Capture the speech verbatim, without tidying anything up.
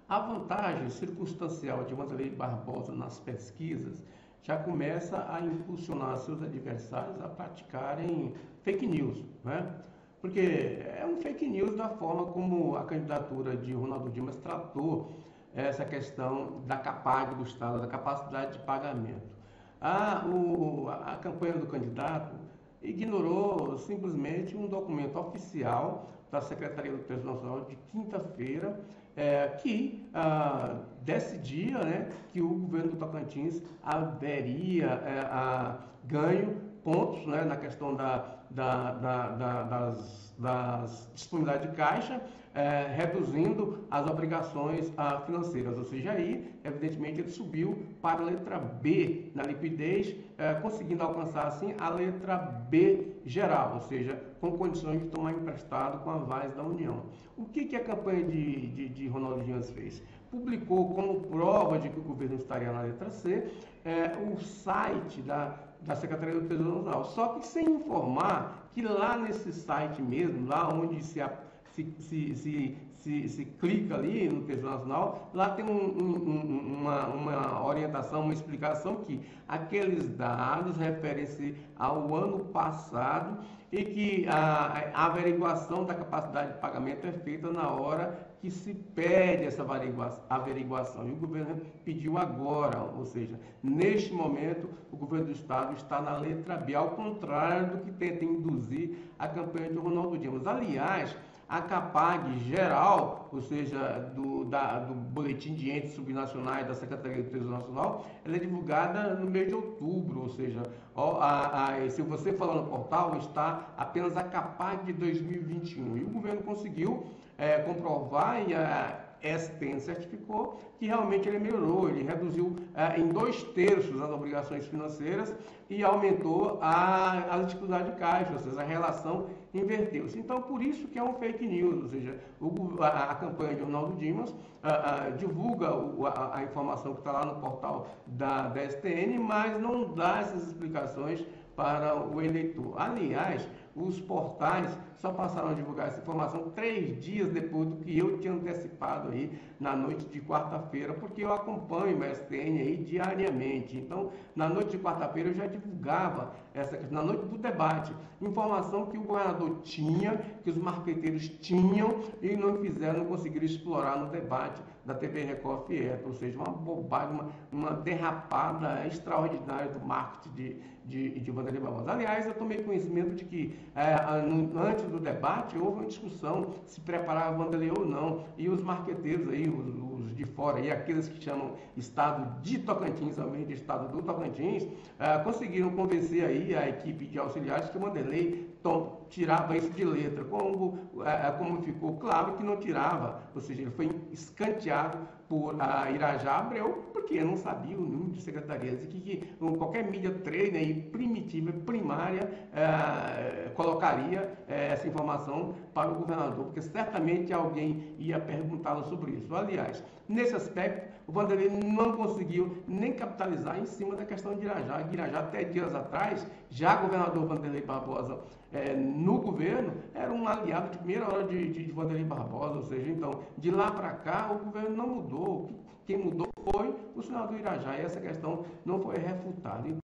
A vantagem circunstancial de Wanderlei Barbosa nas pesquisas já começa a impulsionar seus adversários a praticarem fake news, né? Porque é um fake news da forma como a candidatura de Ronaldo Dimas tratou essa questão da CAPAG do Estado, da capacidade de pagamento. A, o, a campanha do candidato ignorou simplesmente um documento oficial da Secretaria do Tesouro Nacional de quinta-feira, é, que ah, decidia, né, que o governo do Tocantins haveria é, a ganho pontos, né, na questão da, da, da, da, das, das disponibilidade de caixa, é, reduzindo as obrigações ah, financeiras, ou seja, aí, evidentemente, ele subiu para a letra B na liquidez, é, conseguindo alcançar, assim, a letra B geral, ou seja, com condições de tomar emprestado com avais da União. O que, que a campanha de, de, de Ronaldo Dimas fez? Publicou como prova de que o governo estaria na letra C, é, o site da, da Secretaria do Tesouro Nacional, só que sem informar que lá nesse site mesmo, lá onde se, se, se, se, se, se clica ali no Tesouro Nacional, lá tem um, um, uma, uma orientação, uma explicação que aqueles dados referem-se ao ano passado e que a, a averiguação da capacidade de pagamento é feita na hora que se pede essa averiguação. E o governo pediu agora, ou seja, neste momento, o governo do Estado está na letra B, ao contrário do que tenta induzir a campanha de Ronaldo Dimas. Aliás, a CAPAG geral, ou seja, do, da, do Boletim de Entes Subnacionais da Secretaria do Tesouro Nacional, ela é divulgada no mês de outubro, ou seja, ó, a, a, se você falar no portal, está apenas a CAPAG de dois mil e vinte e um. E o governo conseguiu é, comprovar e a S T N certificou que realmente ele melhorou, ele reduziu eh, em dois terços as obrigações financeiras e aumentou a, a dificuldade de caixa, ou seja, a relação inverteu-se. Então, por isso que é um fake news, ou seja, o, a, a campanha de Ronaldo Dimas a, a, divulga o, a, a informação que está lá no portal da, da S T N, mas não dá essas explicações para o eleitor. Aliás, os portais só passaram a divulgar essa informação três dias depois do que eu tinha antecipado aí na noite de quarta-feira, porque eu acompanho o S T N aí diariamente. Então, na noite de quarta-feira eu já divulgava essa questão, na noite do debate, informação que o governador tinha, que os marqueteiros tinham e não fizeram, não conseguiram explorar no debate da T V Record Fiesp, ou seja, uma bobagem, uma, uma derrapada extraordinária do marketing de, de, de Wanderlei Barbosa. Aliás, eu tomei conhecimento de que é, antes do debate houve uma discussão se preparava Wanderlei ou não, e os marqueteiros aí, os, os de fora aí, aqueles que chamam estado de Tocantins, ao invés de estado do Tocantins, é, conseguiram convencer aí a equipe de auxiliares que o Wanderlei Tom, tirava isso de letra, como, é, como ficou claro que não tirava, ou seja, ele foi escanteado por a Irajá Abreu, porque não sabia o número de secretarias, e que, que qualquer mídia trainer e primitiva, primária, é, colocaria é, essa informação para o governador, porque certamente alguém ia perguntá-lo sobre isso. Aliás, nesse aspecto, o Wanderlei não conseguiu nem capitalizar em cima da questão de Irajá. Irajá, até dias atrás, já governador Wanderlei Barbosa, é, no governo, era um aliado de primeira hora de, de, de Wanderlei Barbosa, ou seja, então, de lá para cá, o governo não mudou. Quem mudou foi o senador Irajá, e essa questão não foi refutada.